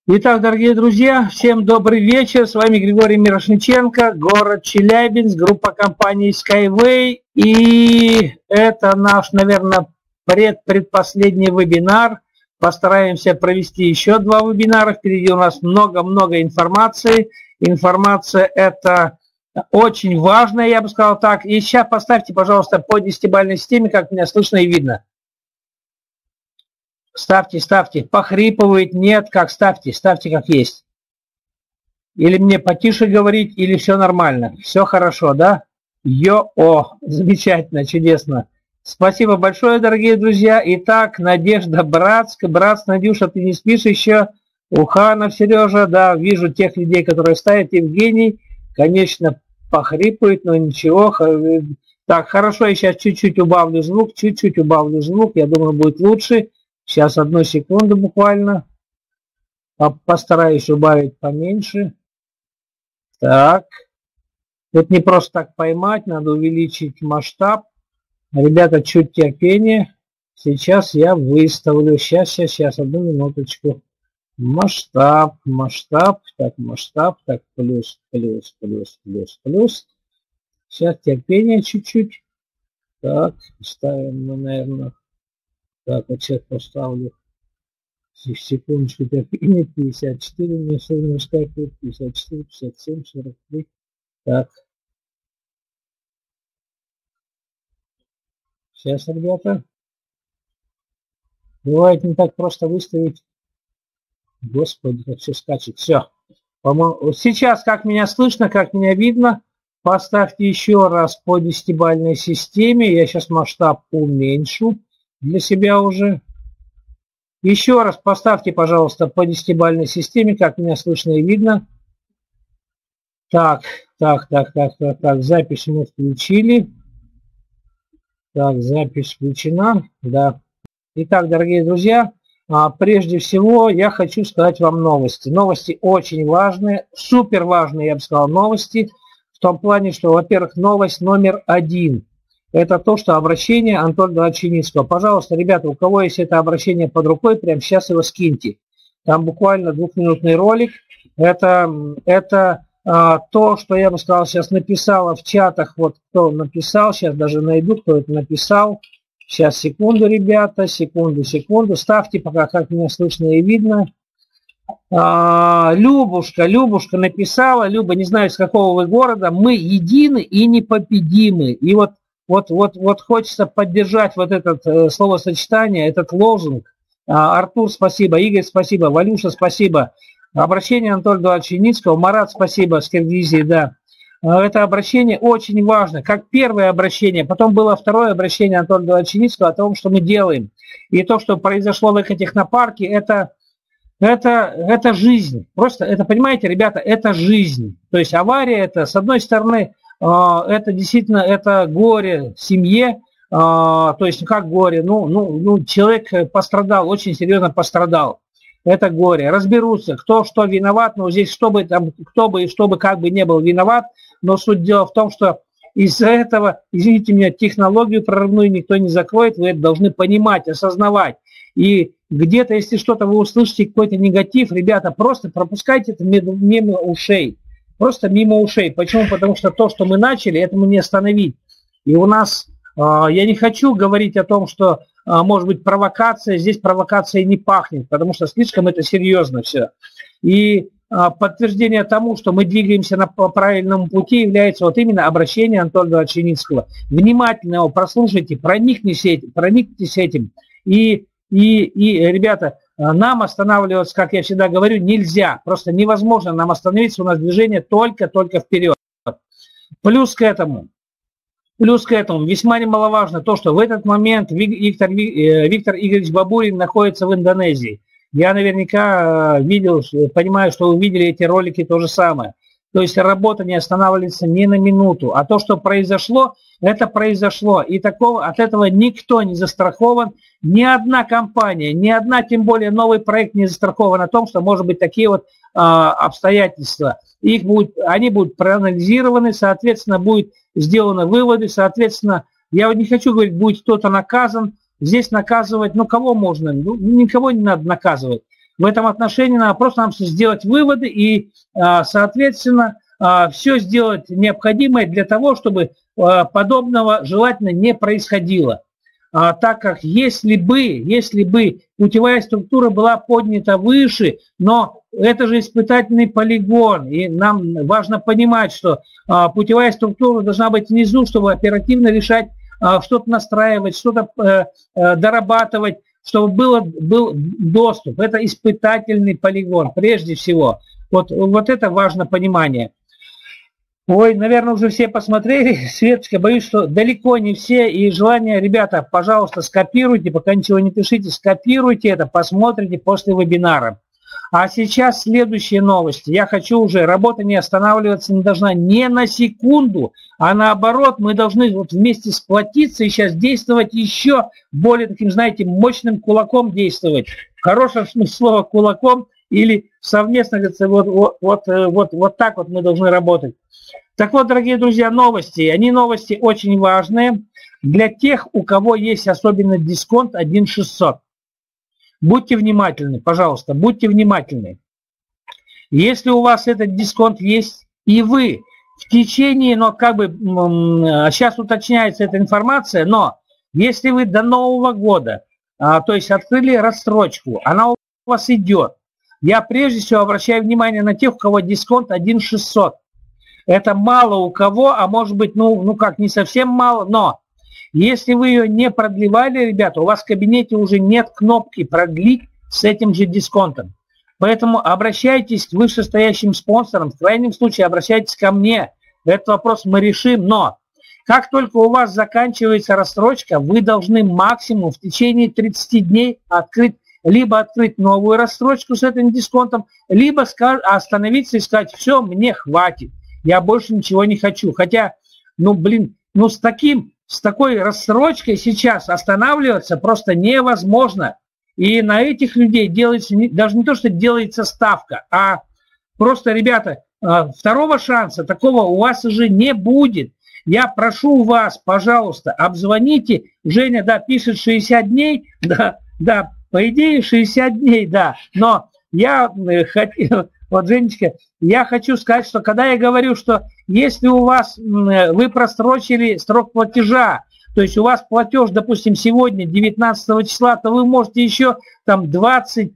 Итак, дорогие друзья, всем добрый вечер. С вами Григорий Мирошниченко, город Челябинск, группа компании Skyway. И это наш, наверное, предпоследний вебинар. Постараемся провести еще 2 вебинара. Впереди у нас много-много информации. Информация это очень важная, я бы сказал так. И сейчас поставьте, пожалуйста, по 10-бальной системе, как меня слышно и видно. Ставьте, ставьте. Похрипывает, нет, как ставьте, ставьте как есть. Или мне потише говорить, или все нормально. Все хорошо, да? Йо-о, замечательно, чудесно. Спасибо большое, дорогие друзья. Итак, Надежда Братск. Братск, Надюша, ты не спишь еще? Уханов, Сережа, да, вижу тех людей, которые ставят. Евгений, конечно, похрипывает, но ничего. Так, хорошо, я сейчас чуть-чуть убавлю звук, я думаю, будет лучше. Сейчас, 1 секунду буквально. Постараюсь убавить поменьше. Так. Это не просто так поймать, надо увеличить масштаб. Ребята, чуть терпения. Сейчас я выставлю. Сейчас, 1 минуточку. Масштаб. Так, плюс. Сейчас терпение чуть-чуть. Так, ставим, наверное. Так, вот сейчас поставлю. Секундочку, терпение. 54, мне сложно выскакивает. 54, 57, 43. Так. Сейчас, ребята. Бывает не так просто выставить. Господи, как все скачет. Все. Вот сейчас, как меня слышно, как меня видно, поставьте еще раз по 10-бальной системе. Я сейчас масштаб уменьшу для себя уже. Еще раз поставьте, пожалуйста, по 10-бальной системе, как меня слышно и видно. Так. Запись мы включили. Так, запись включена. Да. Итак, дорогие друзья, прежде всего я хочу сказать вам новости. Новости очень важные, супер важные, я бы сказал, новости. В том плане, что, во-первых, новость номер 1. Это то, что обращение Анатолия Чиницкого. Пожалуйста, ребята, у кого есть это обращение под рукой, прямо сейчас его скиньте. Там буквально 2-минутный ролик. Это то, что я бы сказал, сейчас написала в чатах. Вот кто написал, сейчас даже найду, кто это написал. Сейчас, секунду, ребята, секунду. Ставьте пока, как меня слышно и видно. Любушка написала. Люба, не знаю, с какого вы города. Мы едины и непобедимы. И вот хочется поддержать вот это словосочетание, этот лозунг. Артур, спасибо. Игорь, спасибо. Валюша, спасибо. Обращение Анатолия Чиницкого. Марат, спасибо, с Киргизии, да. Это обращение очень важно. Как первое обращение, потом было второе обращение Анатолия Чиницкого о том, что мы делаем. И то, что произошло в экотехнопарке, это жизнь. Просто, это, понимаете, ребята, это жизнь. То есть авария это, с одной стороны, это действительно это горе семье, то есть как горе, человек пострадал, очень серьезно пострадал. Это горе. Разберутся, кто что виноват, но здесь кто бы как бы не был виноват, но суть дела в том, что из-за этого, извините меня, технологию прорывную никто не закроет, вы это должны понимать, осознавать. И где-то, если что-то вы услышите, какой-то негатив, ребята, просто пропускайте это мимо ушей. Просто мимо ушей. Почему? Потому что то, что мы начали, это мы не остановить. И у нас, я не хочу говорить о том, что может быть провокация, здесь провокация не пахнет, потому что слишком это серьезно все. И подтверждение тому, что мы двигаемся по правильному пути, является вот именно обращение Анатолия Чиницкого. Внимательно его прослушайте, проникнитесь этим. И ребята, нам останавливаться, как я всегда говорю, нельзя. Просто невозможно нам остановиться, у нас движение только вперед. Плюс к этому весьма немаловажно то, что в этот момент Виктор Игоревич Бабурин находится в Индонезии. Я наверняка видел, понимаю, что вы видели эти ролики, то же самое. То есть работа не останавливается ни на минуту. А то, что произошло, это произошло. И от этого никто не застрахован. Ни одна компания, ни одна, тем более новый проект не застрахован о том, что может быть такие вот обстоятельства. Они будут проанализированы, соответственно, будут сделаны выводы, соответственно, я не хочу говорить, будет кто-то наказан. Здесь наказывать, кого можно? Никого не надо наказывать. в этом отношении надо просто нам сделать выводы и, соответственно, все сделать необходимое для того, чтобы подобного желательно не происходило. Так как если бы путевая структура была поднята выше, но это же испытательный полигон, и нам важно понимать, что путевая структура должна быть внизу, чтобы оперативно решать, что-то настраивать, что-то дорабатывать, чтобы был доступ. Это испытательный полигон, прежде всего. Вот это важно понимание. Ой, наверное, уже все посмотрели. Светочка, боюсь, что далеко не все. И желание, ребята, пожалуйста, скопируйте, пока ничего не пишите, скопируйте это, посмотрите после вебинара. А сейчас следующие новости. Я хочу уже, работа не останавливаться не должна ни на секунду, а наоборот, мы должны вот вместе сплотиться и сейчас действовать еще более таким, знаете, мощным кулаком действовать. В хорошем смысле слова кулаком или совместно, говорится, вот так вот мы должны работать. Так вот, дорогие друзья, новости. Они новости очень важные для тех, у кого есть особенно дисконт 1.600. Будьте внимательны, пожалуйста, будьте внимательны. Если у вас этот дисконт есть, и вы в течение, сейчас уточняется эта информация, но если вы до Нового года, то есть открыли рассрочку, она у вас идет, я прежде всего обращаю внимание на тех, у кого дисконт 1.600. Это мало у кого, а может быть, не совсем мало, но если вы ее не продлевали, ребята, у вас в кабинете уже нет кнопки продлить с этим же дисконтом. Поэтому обращайтесь к вышестоящим спонсорам, в крайнем случае обращайтесь ко мне. Этот вопрос мы решим, но как только у вас заканчивается рассрочка, вы должны максимум в течение 30 дней либо открыть новую рассрочку с этим дисконтом, либо остановиться и сказать: все, мне хватит, я больше ничего не хочу. Хотя, с такой рассрочкой сейчас останавливаться просто невозможно. И на этих людей делается, даже не то, что делается ставка, а просто, ребята, второго шанса такого у вас уже не будет. Я прошу вас, пожалуйста, обзвоните. Женя, пишет 60 дней. Да, по идее 60 дней, да. Но я хотел... Вот, Женечка, я хочу сказать, что когда я говорю, что если у вас, вы просрочили срок платежа, то есть у вас платеж, допустим, сегодня, 19 числа, то вы можете еще 25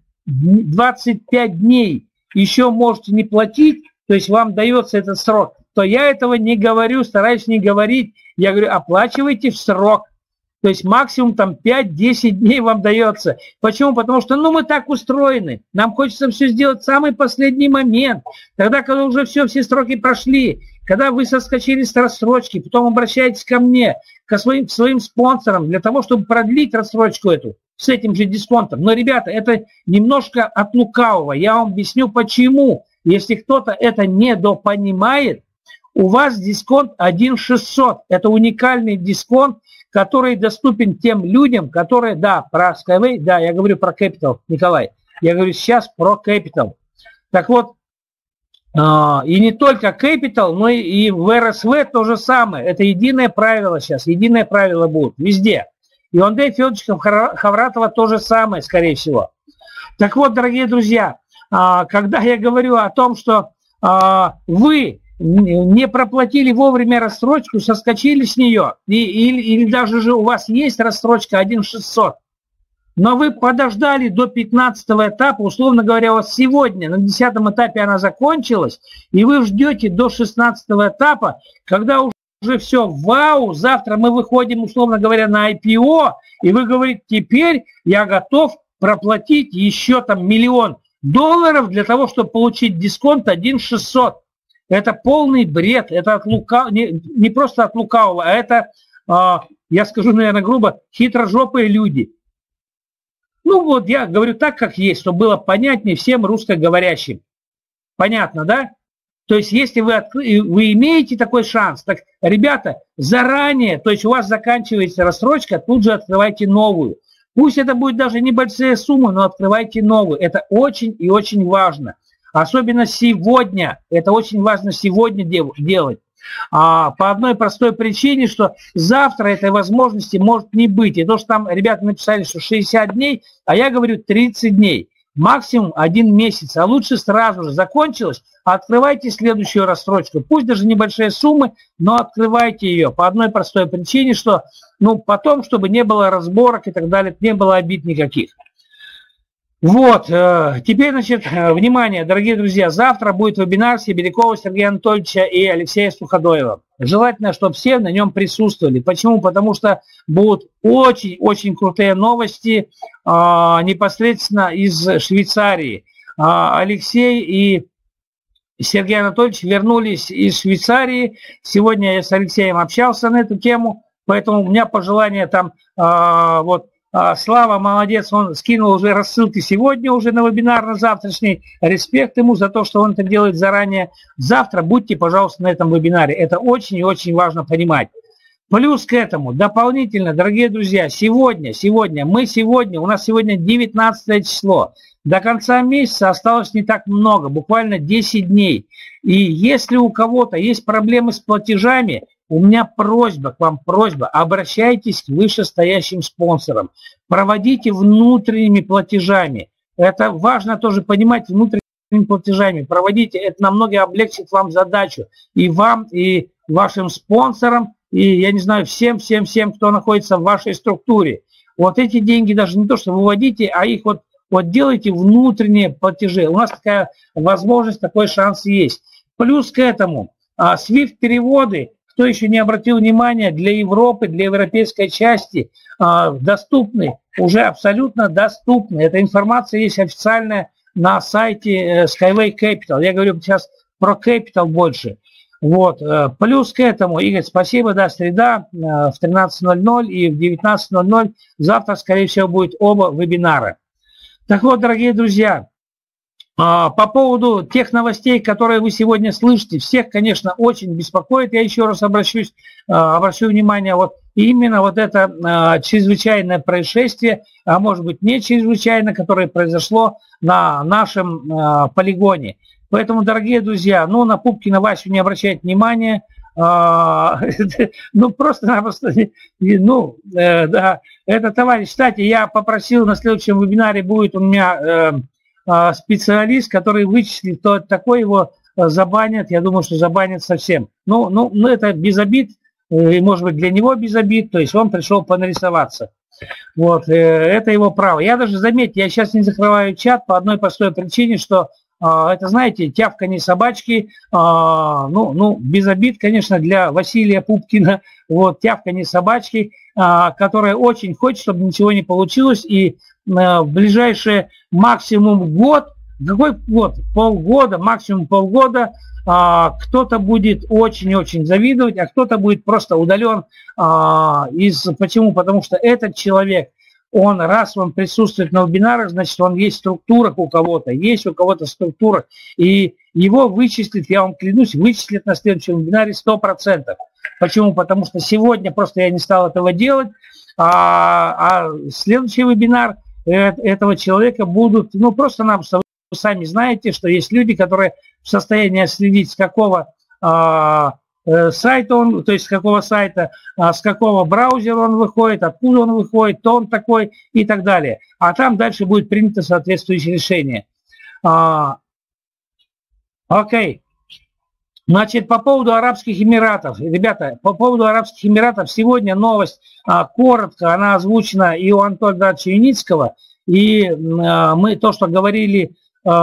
дней еще можете не платить, то есть вам дается этот срок, то я этого не говорю, стараюсь не говорить. Я говорю, оплачивайте в срок. То есть максимум 5-10 дней вам дается. Почему? Потому что мы так устроены. Нам хочется все сделать в самый последний момент. Тогда, когда уже все сроки прошли, когда вы соскочили с рассрочки, потом обращаетесь ко мне, к своим спонсорам, для того, чтобы продлить рассрочку эту с этим же дисконтом. Но, ребята, это немножко от лукавого. Я вам объясню, почему. Если кто-то это недопонимает, у вас дисконт 1.600. Это уникальный дисконт, который доступен тем людям, которые, про Skyway, я говорю про Capital, Николай, я говорю сейчас про Capital. Так вот, и не только Capital, но и в РСВ то же самое. Это единое правило сейчас, единое правило будет везде. И Андрея Федоровича Хавратова то же самое, скорее всего. Так вот, дорогие друзья, когда я говорю о том, что вы не проплатили вовремя рассрочку, соскочили с нее, или даже же у вас есть рассрочка 1.600, но вы подождали до 15-го этапа, условно говоря, у вас сегодня на 10-м этапе она закончилась, и вы ждете до 16-го этапа, когда уже все, вау, завтра мы выходим, условно говоря, на IPO, и вы говорите, теперь я готов проплатить еще $1 миллион для того, чтобы получить дисконт 1.600. Это полный бред, это от не просто от лукавого, а это, я скажу, наверное, грубо, хитрожопые люди. Я говорю так, как есть, чтобы было понятнее всем русскоговорящим. Понятно, да? То есть, если вы имеете такой шанс, так, ребята, заранее, то есть у вас заканчивается рассрочка, тут же открывайте новую. Пусть это будет даже небольшая сумма, но открывайте новую. Это очень и очень важно. Особенно сегодня, это очень важно сегодня делать. По одной простой причине, что завтра этой возможности может не быть. И то, что там ребята написали, что 60 дней, а я говорю 30 дней. максимум 1 месяц, а лучше сразу же закончилось, открывайте следующую рассрочку. Пусть даже небольшие суммы, но открывайте ее по одной простой причине, что потом, чтобы не было разборок и так далее, не было обид никаких. Вот, теперь, значит, внимание, дорогие друзья, завтра будет вебинар Сибирякова Сергея Анатольевича и Алексея Суходоева. Желательно, чтобы все на нем присутствовали. Почему? Потому что будут очень-очень крутые новости непосредственно из Швейцарии. Алексей и Сергей Анатольевич вернулись из Швейцарии. Сегодня я с Алексеем общался на эту тему, поэтому у меня пожелание там Слава, молодец, он скинул уже рассылки сегодня уже на вебинар, на завтрашний. Респект ему за то, что он это делает заранее. Завтра будьте, пожалуйста, на этом вебинаре. Это очень и очень важно понимать. Плюс к этому, дополнительно, дорогие друзья, у нас сегодня 19 число. До конца месяца осталось не так много, буквально 10 дней. И если у кого-то есть проблемы с платежами, у меня просьба к вам, обращайтесь к вышестоящим спонсорам, проводите внутренними платежами. Это важно тоже понимать, внутренними платежами проводите, это намного облегчит вам задачу, и вам, и вашим спонсорам, и, я не знаю, всем, кто находится в вашей структуре. Вот эти деньги даже не то, что выводите, а их вот делайте внутренние платежи. У нас такая возможность, такой шанс есть. Плюс к этому, SWIFT-переводы, кто еще не обратил внимания, для Европы, для европейской части доступны, уже абсолютно доступны. Эта информация есть официальная на сайте Skyway Capital. Я говорю сейчас про Capital больше. Вот. Плюс к этому, Игорь, спасибо, да, среда в 13:00 и в 19:00 завтра, скорее всего, будет оба вебинара. Так вот, дорогие друзья, по поводу тех новостей, которые вы сегодня слышите, всех, конечно, очень беспокоит. Я еще раз обращу внимание, именно это чрезвычайное происшествие, а может быть не чрезвычайно, которое произошло на нашем полигоне. Поэтому, дорогие друзья, на Пупкина Васю не обращайте внимания. Просто-напросто, да, это товарищ. Кстати, я попросил, на следующем вебинаре будет у меня специалист, который вычислит, кто это такой, его забанят. Я думаю, что забанят совсем. Это без обид, и, может быть, для него без обид, то есть он пришел понарисоваться. Вот, это его право. Я даже, заметьте, я сейчас не закрываю чат по одной простой причине, что это, знаете, тявканье собачки, без обид, конечно, для Василия Пупкина, тявканье собачки, которая очень хочет, чтобы ничего не получилось, и в ближайший максимум год, какой год? Полгода, максимум полгода, кто-то будет очень-очень завидовать, а кто-то будет просто удален. Почему? Потому что этот человек, раз он присутствует на вебинарах, значит, он есть в структурах у кого-то, структура, и его вычислят, я вам клянусь, вычислят на следующем вебинаре 100%. Почему? Потому что сегодня просто я не стал этого делать, а следующий вебинар этого человека будут, просто-напросто, вы сами знаете, что есть люди, которые в состоянии следить, с какого сайта он, то есть с какого сайта, с какого браузера он выходит, откуда он выходит, кто он такой и так далее. А там дальше будет принято соответствующее решение. Окей. Значит, по поводу Арабских Эмиратов. Ребята, по поводу Арабских Эмиратов сегодня новость коротко, она озвучена и у Анатолия Эдуардовича Юницкого, и мы то, что говорили,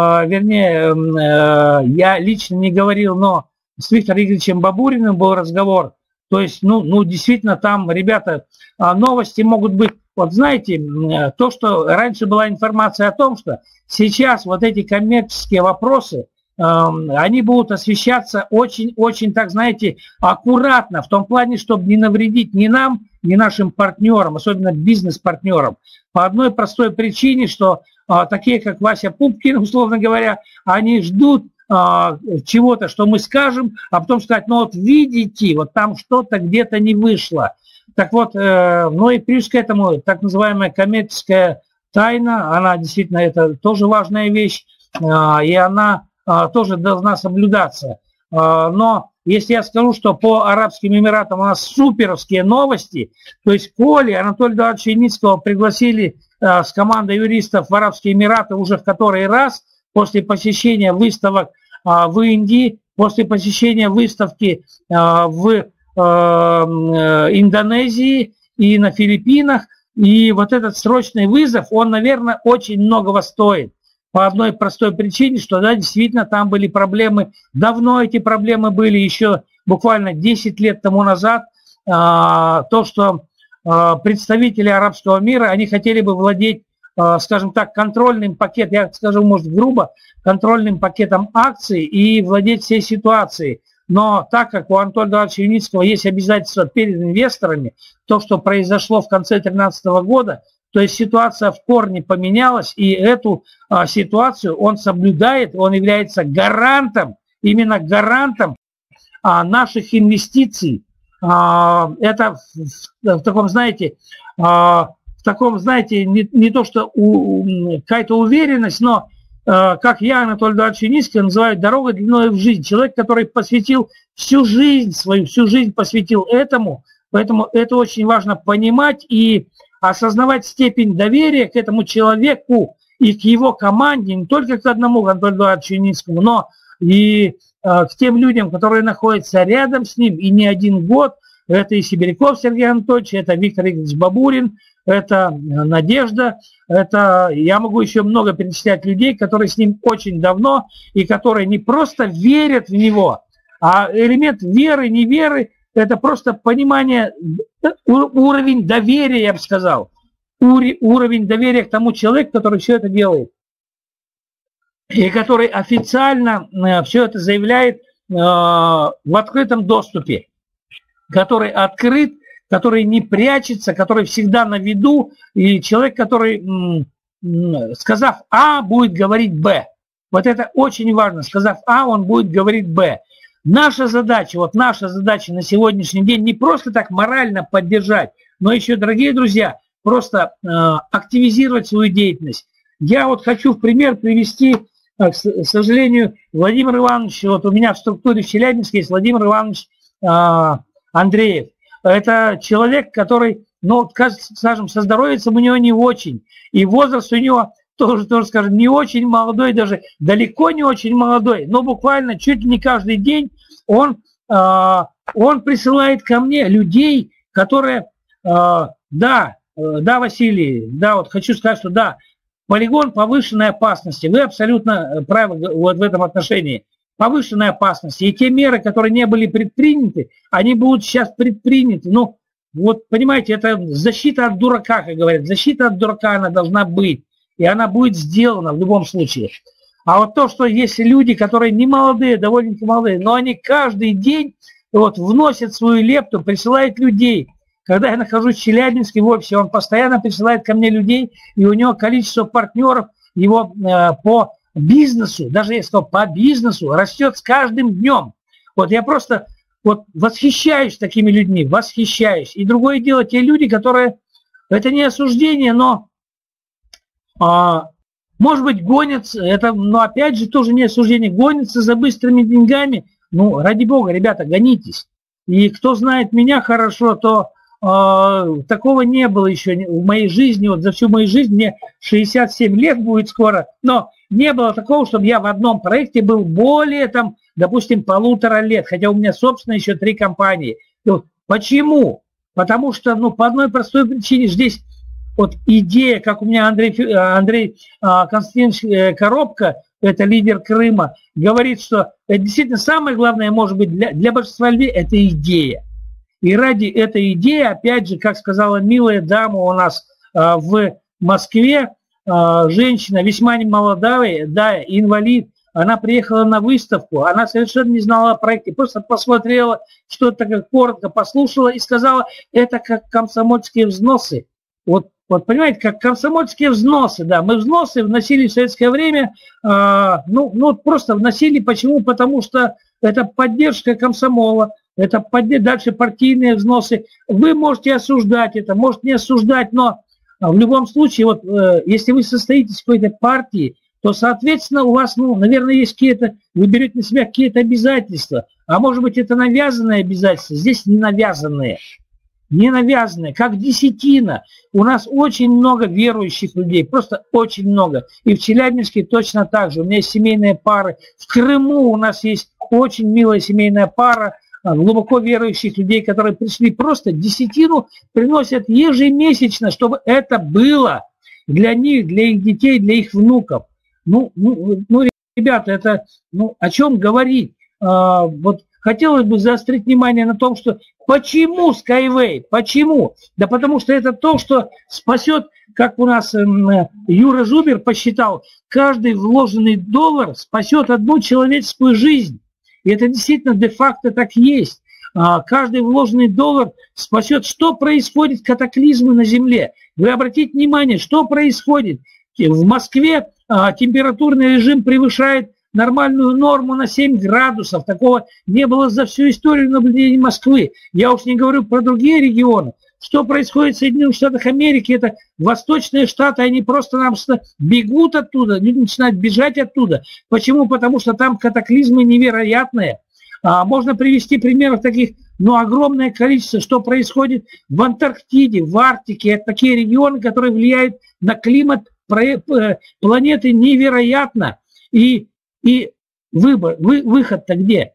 я лично не говорил, но с Виктором Игоревичем Бабуриным был разговор. То есть, действительно, там, ребята, новости могут быть. Вот знаете, то, что раньше была информация о том, что сейчас эти коммерческие вопросы, они будут освещаться очень-очень, так знаете, аккуратно, в том плане, чтобы не навредить ни нам, ни нашим партнерам, особенно бизнес-партнерам. По одной простой причине, что такие, как Вася Пупкин, условно говоря, они ждут чего-то, что мы скажем, а потом сказать, видите, там что-то где-то не вышло. Так вот, и плюс к этому так называемая коммерческая тайна, она действительно, это тоже важная вещь, и она тоже должна соблюдаться. Но если я скажу, что по Арабским Эмиратам у нас суперовские новости, то есть Коли Анатолия Эдуардовича Яницкого пригласили с командой юристов в Арабские Эмираты уже в который раз после посещения выставок в Индии, после посещения выставки в Индонезии и на Филиппинах. И вот этот срочный вызов, он, наверное, очень многого стоит. По одной простой причине, что да, действительно там были проблемы. Давно эти проблемы были, еще буквально 10 лет тому назад. То, что представители арабского мира, они хотели бы владеть, скажем так, контрольным пакетом, я скажу, может, грубо, контрольным пакетом акций и владеть всей ситуацией. Но так как у Анатолия Эдуардовича Юницкого есть обязательства перед инвесторами, то, что произошло в конце 2013 года, то есть ситуация в корне поменялась, и эту ситуацию он соблюдает, он является гарантом, именно гарантом наших инвестиций. Это в таком, знаете, не то что какая-то уверенность, но как я, Анатолий Эдуардович Юницкий, называю дорогой длиной в жизнь. Человек, который посвятил всю жизнь свою, всю жизнь посвятил этому, поэтому это очень важно понимать и осознавать степень доверия к этому человеку и к его команде, не только к одному Анатолию Эдуардовичу Юницкому, но и к тем людям, которые находятся рядом с ним и не один год. Это и Сибиряков Сергей Анатольевич, это Виктор Игоревич Бабурин, это Надежда, это я могу еще много перечислять людей, которые с ним очень давно и которые не просто верят в него, а элемент веры, неверы, это просто понимание, уровень доверия, я бы сказал, уровень доверия к тому человеку, который все это делает, и который официально все это заявляет в открытом доступе, который открыт, который не прячется, который всегда на виду, и человек, который, сказав А, будет говорить Б. Вот это очень важно. Сказав А, он будет говорить Б. Наша задача на сегодняшний день не просто так морально поддержать, но еще, дорогие друзья, просто активизировать свою деятельность. Я вот хочу в пример привести, к сожалению, Владимир Иванович, вот у меня в структуре в Челябинске есть Владимир Иванович Андреев. Это человек, который, ну, скажем, со здоровьем у него не очень. И возраст у него тоже, скажем, не очень молодой, даже далеко не очень молодой. Но буквально чуть ли не каждый день он присылает ко мне людей, которые, да, Василий, да, вот хочу сказать, что да, полигон повышенной опасности. Вы абсолютно правы вот в этом отношении. Повышенной опасности. И те меры, которые не были предприняты, они будут сейчас предприняты. Ну, вот, понимаете, это защита от дурака, как говорят. Защита от дурака она должна быть. И она будет сделана в любом случае. А вот то, что есть люди, которые не молодые, довольно-таки молодые, но они каждый день вот вносят свою лепту, присылают людей. Когда я нахожусь в Челябинске в офисе, он постоянно присылает ко мне людей, и у него количество партнеров его по бизнесу, даже я сказал, по бизнесу растет с каждым днем. Вот я просто вот восхищаюсь такими людьми, восхищаюсь. И другое дело, те люди, которые, это не осуждение, но, может быть, гонятся, это, но опять же тоже не осуждение, гонятся за быстрыми деньгами. Ну, ради бога, ребята, гонитесь. И кто знает меня хорошо, то такого не было еще в моей жизни, вот за всю мою жизнь, мне 67 лет будет скоро, но не было такого, чтобы я в одном проекте был более, там, допустим, 1,5 лет, хотя у меня, собственно, еще 3 компании. Почему? Потому что, ну, по одной простой причине, здесь вот идея, как у меня Андрей Константинович Коробко, это лидер Крыма, говорит, что это действительно самое главное, может быть, для большинства людей, это идея. И ради этой идеи, опять же, как сказала милая дама у нас в Москве, женщина весьма немолодая, да, инвалид, она приехала на выставку, она совершенно не знала о проекте, просто посмотрела, что это такое, коротко послушала и сказала, это как комсомольские взносы. Вот понимаете, как комсомольские взносы, да, мы взносы вносили в советское время, просто вносили, почему? Потому что это поддержка комсомола, это дальше партийные взносы. Вы можете осуждать это, можете не осуждать, но в любом случае, вот если вы состоите в какой-то партии, то, соответственно, у вас, ну, наверное, есть какие-то, вы берете на себя какие-то обязательства, а может быть, это навязанные обязательства, здесь не навязанные. не навязанное, как десятина. У нас очень много верующих людей, просто очень много. И в Челябинске точно так же. У меня есть семейные пары. В Крыму у нас есть очень милая семейная пара глубоко верующих людей, которые пришли, просто десятину приносят ежемесячно, чтобы это было для них, для их детей, для их внуков. Ну, ребята, это, о чем говорить? Вот хотелось бы заострить внимание на том, что почему Skyway? Почему? Да потому что это то, что спасет, как у нас Юра Зубер посчитал, каждый вложенный доллар спасет одну человеческую жизнь. И это действительно де-факто так есть. Каждый вложенный доллар спасет. Что происходит? Катаклизмы на Земле. Вы обратите внимание, что происходит. В Москве температурный режим превышает нормальную норму на 7 градусов. Такого не было за всю историю наблюдений Москвы. Я уж не говорю про другие регионы. Что происходит в Соединенных Штатах Америки, это восточные штаты, они просто-напросто бегут оттуда, люди начинают бежать оттуда. Почему? Потому что там катаклизмы невероятные. Можно привести примеров таких, огромное количество, что происходит в Антарктиде, в Арктике. Это такие регионы, которые влияют на климат планеты невероятно. И выход-то где?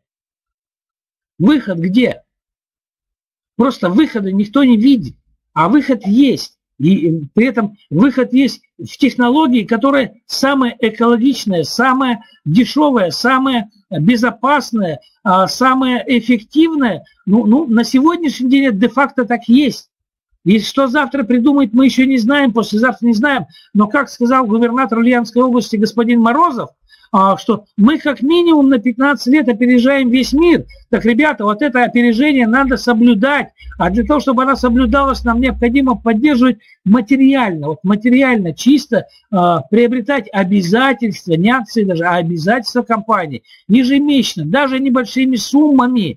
Выход где? Просто выхода никто не видит, а выход есть. И при этом выход есть в технологии, которая самая экологичная, самая дешевая, самая безопасная, самая эффективная. На сегодняшний день это де-факто так есть. И что завтра придумает, мы еще не знаем, послезавтра не знаем. Но, как сказал губернатор Ульяновской области господин Морозов, что мы как минимум на 15 лет опережаем весь мир. Так, ребята, вот это опережение надо соблюдать. А для того, чтобы оно соблюдалось, нам необходимо поддерживать материально. Вот материально, чисто приобретать обязательства, не акции даже, а обязательства компании. Ежемесячно, даже небольшими суммами.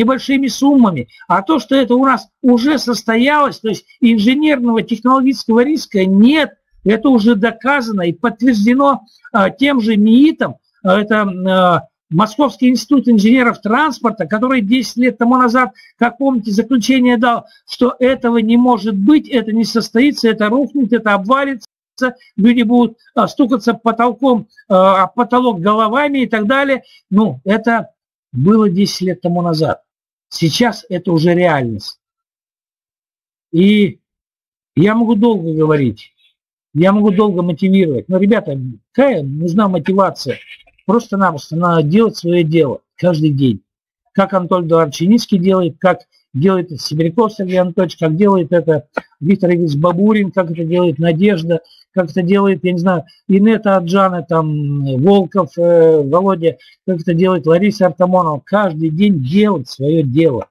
А то, что это у нас уже состоялось, то есть инженерного технологического риска нет. Это уже доказано и подтверждено тем же МИИТом. Это Московский институт инженеров транспорта, который 10 лет тому назад, как помните, заключение дал, что этого не может быть, это не состоится, это рухнет, это обвалится, люди будут стукаться потолком, потолок головами и так далее. Это было 10 лет тому назад. Сейчас это уже реальность. И я могу долго говорить. Я могу долго мотивировать. Но, ребята, какая нужна мотивация? Просто-напросто надо делать свое дело каждый день. Как Анатолий Эдуардович Яницкий делает, как делает это Сибиряков Сергей Анатольевич, как делает это Виктор Ильич Бабурин, как это делает Надежда, как это делает, я не знаю, Инета Аджана, Волков, Володя, как это делает Лариса Артамонова. Каждый день делать свое дело.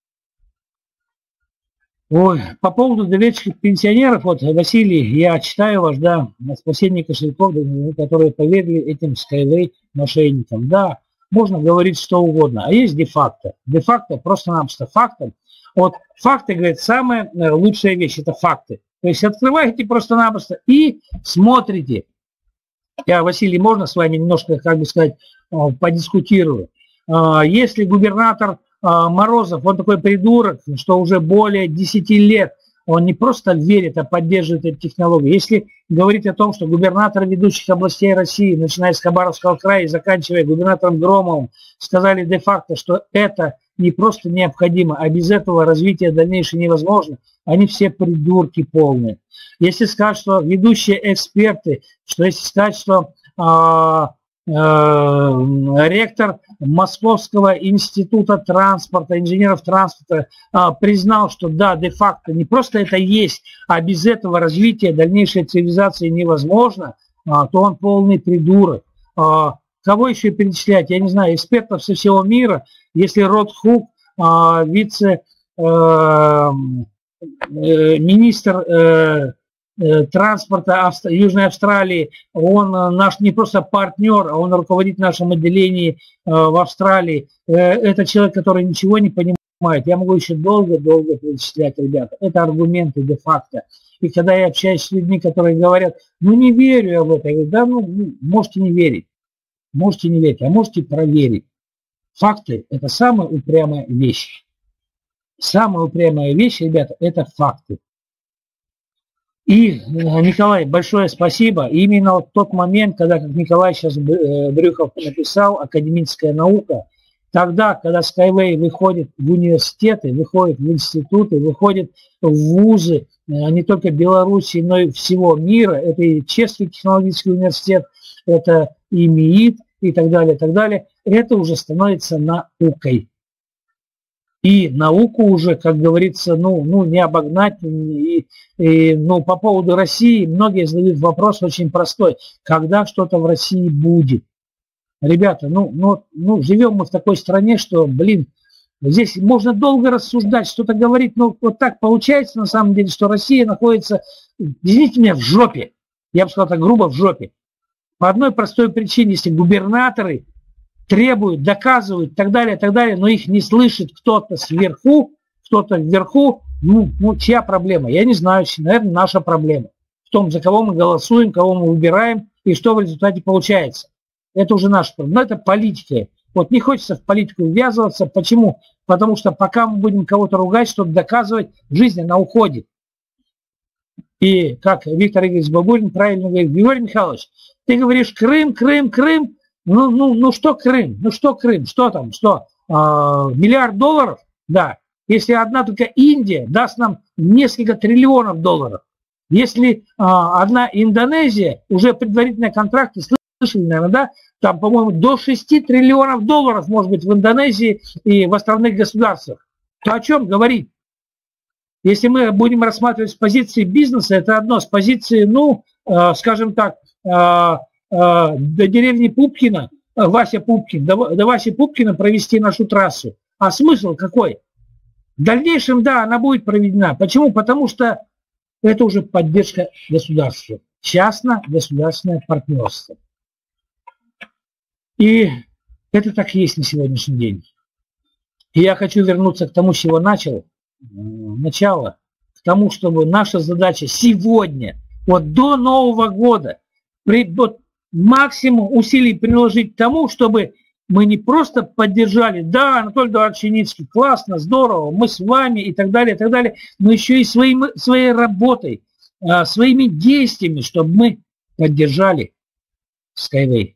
По поводу доверчивых пенсионеров, Василий, я читаю ваш, спасение кошельков, которые поверили этим Skyway мошенникам. Да, можно говорить что угодно, а есть де-факто. Де-факто просто-напросто фактом. Факты, говорят, самая лучшая вещь, это факты. То есть открываете просто-напросто и смотрите. Я, Василий, можно с вами немножко, подискутирую. Если губернатор Морозов, он такой придурок, что уже более 10 лет он не просто верит, а поддерживает эту технологию. Если говорить о том, что губернаторы ведущих областей России, начиная с Хабаровского края и заканчивая губернатором Громовым, сказали де-факто, что это не просто необходимо, а без этого развитие дальнейшее невозможно, они все придурки полные. Если сказать, что ведущие эксперты, если сказать, что ректор Московского института транспорта, инженеров транспорта признал, что да, де-факто не просто это есть, а без этого развитие дальнейшей цивилизации невозможно, то он полный придурок. Кого еще перечислять? Я не знаю, экспертов со всего мира. Если Род Хук, вице-министр транспорта Южной Австралии, он наш не просто партнер, а он руководит нашим отделением в Австралии. Это человек, который ничего не понимает. Я могу еще долго-долго перечислять, ребята. Это аргументы де-факто. И когда я общаюсь с людьми, которые говорят, не верю я в это, я говорю, можете не верить. Можете не верить, а можете проверить. Факты – это самая упрямая вещь. самая упрямая вещь, ребята, это факты. И, Николай, большое спасибо. Именно вот тот момент, когда, как Николай сейчас Брюхов написал, академическая наука, тогда, когда Skyway выходит в университеты, выходит в институты, выходит в вузы, не только Беларуси, но и всего мира, это и Чешский технологический университет, это и МИИТ и так далее, это уже становится наукой. И науку уже, как говорится, не обогнать. По поводу России многие задают вопрос очень простой. Когда что-то в России будет? Ребята, живем мы в такой стране, что, здесь можно долго рассуждать, что-то говорить, но вот так получается на самом деле, что Россия находится, извините меня, в жопе. Я бы сказал так грубо, в жопе. По одной простой причине, если губернаторы требуют, доказывают и так далее, но их не слышит кто-то сверху, кто-то вверху, чья проблема? Я не знаю, наверное, наша проблема. В том, за кого мы голосуем, кого мы выбираем и что в результате получается. Это уже наша проблема. Но это политика. Вот не хочется в политику ввязываться. Почему? Потому что пока мы будем кого-то ругать, что-то доказывать, жизнь, она уходит. И как Виктор Игоревич Бабурин правильно говорит: Григорий Михайлович, ты говоришь Крым. Что Крым? Что Крым? Что там? Что? Миллиард долларов? Да. Если одна только Индия даст нам несколько триллионов долларов. Если одна Индонезия, уже предварительные контракты, слышали, наверное, да? Там, по-моему, до 6 триллионов долларов может быть в Индонезии и в островных государствах. То о чем говорить? Если мы будем рассматривать с позиции бизнеса, это одно. С позиции, скажем так, до деревни Пупкина, до Васи Пупкина провести нашу трассу. А смысл какой? В дальнейшем, да, она будет проведена. Почему? Потому что это уже поддержка государства. Частно-государственное партнерство. И это так и есть на сегодняшний день. И я хочу вернуться к тому, с чего начал. Начало. К тому, чтобы наша задача сегодня, вот до Нового года, максимум усилий приложить к тому, чтобы мы не просто поддержали, да, Анатолий Эдуардович Яницкий, классно, здорово, мы с вами и так далее, но еще и своей работой, своими действиями, чтобы мы поддержали Skyway.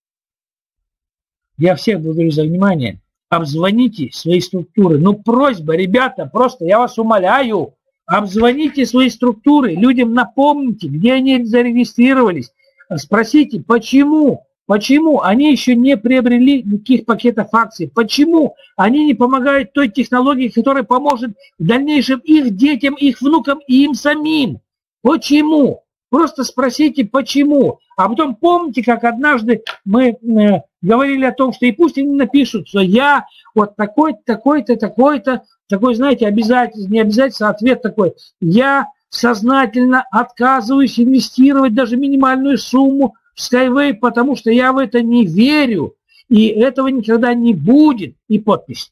Я всех благодарю за внимание. Обзвоните свои структуры. Просьба, ребята, просто я вас умоляю, обзвоните свои структуры, людям напомните, где они зарегистрировались. Спросите, почему они еще не приобрели никаких пакетов акций, почему они не помогают той технологии, которая поможет в дальнейшем их детям, их внукам и им самим. Почему? Просто спросите, почему. А потом помните, как однажды мы говорили о том, что и пусть они напишут, что я вот такой-то, такой, знаете, не обязательно, ответ такой: я сознательно отказываюсь инвестировать даже минимальную сумму в Skyway, потому что я в это не верю, и этого никогда не будет, и подпись.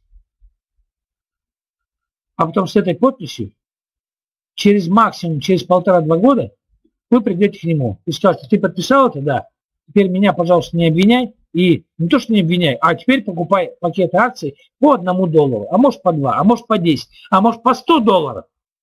А потом с этой подписью через 1,5-2 года вы придете к нему и скажете: ты подписал это? Да. Теперь меня, пожалуйста, не обвиняй. И не то, что не обвиняй, а теперь покупай пакеты акций по $1, а может по 2, а может по 10, а может по $100.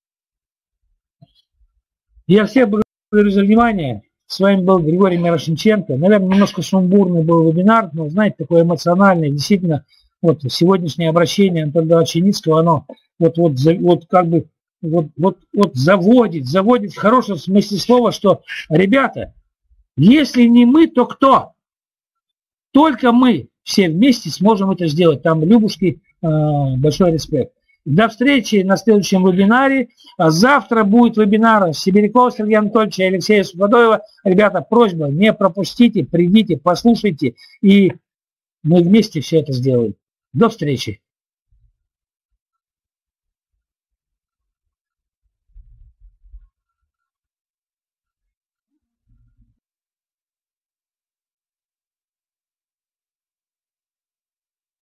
Я всех благодарю за внимание. С вами был Григорий Мирошниченко. Наверное, немножко сумбурный был вебинар, но, знаете, такой эмоциональный. Действительно, вот сегодняшнее обращение Анатолия Эдуардовича Яницкого, оно заводит в хорошем смысле слова, что, ребята, если не мы, то кто? Только мы все вместе сможем это сделать. Там, Любушки, большой респект. До встречи на следующем вебинаре. Завтра будет вебинар Сибирякова Сергея Анатольевича и Алексея Суходоева. Ребята, просьба, не пропустите, придите, послушайте, и мы вместе все это сделаем. До встречи.